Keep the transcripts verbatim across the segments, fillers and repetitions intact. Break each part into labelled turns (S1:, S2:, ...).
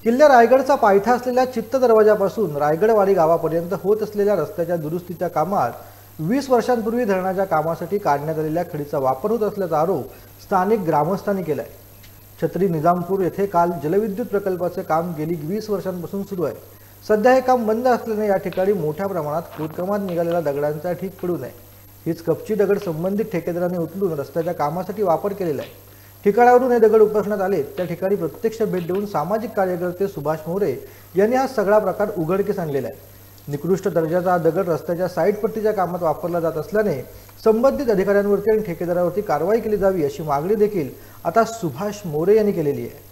S1: किल्ला रायगडचा पायथा असलेल्या चित्त दरवाजापासून रायगडवाडी गावापर्यंत होत असलेल्या रस्त्याच्या दुरुस्तीच्या कामात वीस वर्षांपूर्वी धरणाच्या कामासाठी काढण्यात आलेल्या खडीचा वापर होत असल्याचा आरोप स्थानिक ग्रामस्थांनी केलाय। छत्री निजामपूर येथे काल जलविद्युत प्रकल्पाचे काम गेली वीस वर्षांपासून सुरू आहे। सध्या हे काम बंद असल्याने या ठिकाणी मोठ्या प्रमाणात खोदकामात निघालेल्या दगडांचा ठीक पडू नये हीच कपची दगड संबंधित ठेकेदाराने उचलून रस्त्याच्या कामासाठी वापर केलेला आहे। ठिकाणावरून हे दगड उपसण्यात आले त्या ठिकाणी प्रत्यक्ष भेट देऊन सामाजिक कार्यकर्ते सुभाष मोरे यांनी हा सगळा प्रकार उघडकीस आणलेला आहे। निकृष्ट दर्जाचा हा दगड रस्त्याच्या साईड पट्टीच्या कामात वापरला जात असल्याने संबंधित अधिकाऱ्यांवरती आणि ठेकेदारावरती कारवाई केली जावी अशी मागणी देखील आता सुभाष मोरे यांनी केलेली आहे।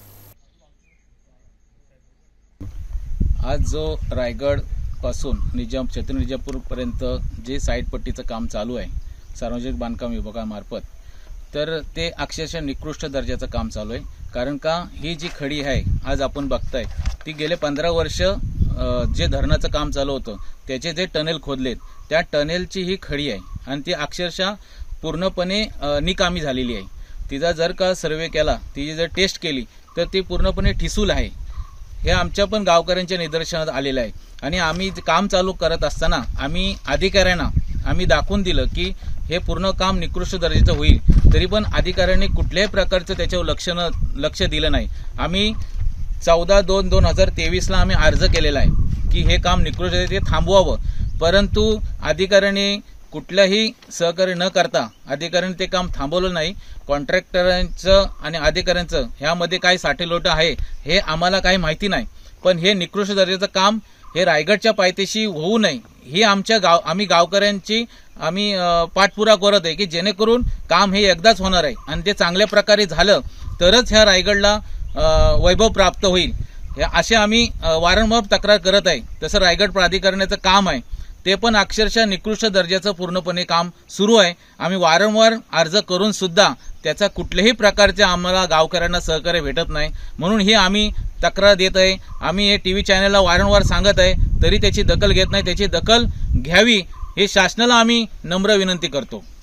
S2: आज जो रायगड पासून निजाम छत्री निजामपूर पर्यंत जे साईड पट्टीचं काम चालू आहे सार्वजनिक बांधकाम विभागामार्फत, तर ते अक्षरशः निकृष्ट दर्जाचं काम चालू आहे। कारण का ही जी खडी आहे आज आपण बघताय ती गेले पंधरा वर्ष जे धरणाचं काम चालू होतं त्याचे जे टनेल खोदलेत त्या टनेलची ही खडी आहे आणि ती अक्षरशः पूर्णपणे निकामी झालेली आहे। तिचा जर का सर्वे केला, तिची जर टेस्ट केली तर ती पूर्णपणे ठिसूल आहे। हे आमच्या पण गावकऱ्यांच्या निदर्शनात आलेलं आहे आणि आम्ही काम चालू करत असताना आम्ही अधिकाऱ्यांना आम्ही दाखवून दिलं की हे पूर्ण काम निकृष्ट दर्जाचं होईल, तरी पण अधिकाऱ्यांनी कुठल्याही प्रकारचं त्याच्यावर लक्ष न लक्ष दिलं नाही। आम्ही चौदा दोन दोन हजार तेवीसला आम्ही अर्ज केलेला आहे की हे काम निकृष्ट ते थांबवावं, परंतु अधिकाऱ्यांनी कुठलंही सहकार्य न करता अधिकाऱ्यांनी ते काम थांबवलं नाही। कॉन्ट्रॅक्टरांचं आणि अधिकाऱ्यांचं ह्यामध्ये काय साठेलोट आहे हे आम्हाला काही माहिती नाही, पण हे निकृष्ट दर्जाचं काम हे रायगडच्या पायथ्याशी होऊ नये ही आमच्या गाव आम्ही गावकऱ्यांची आम्ही पाठपुरावा करत आहे की जेणेकरून काम हे एकदाच होणार आहे आणि ते चांगल्या प्रकारे झालं तरच ह्या रायगडला वैभव प्राप्त होईल हे असे आम्ही वारंवार तक्रार करत आहे। तसं रायगड प्राधिकरणाचं काम आहे ते पण अक्षरशः निकृष्ट दर्जाचं पूर्णपणे काम सुरू आहे। आम्ही वारंवार अर्ज करून सुद्धा त्याचा कुठल्याही प्रकारचे आम्हाला गावकऱ्यांना सहकार्य भेटत नाही, म्हणून ही आम्ही तक्रार देत आहे। आम्ही हे टीव्ही चॅनलला वारंवार सांगत आहे तरी त्याची दखल घेत नाही, त्याची दखल घ्यावी हे शासनाला आम्ही नम्र विनंती करतो।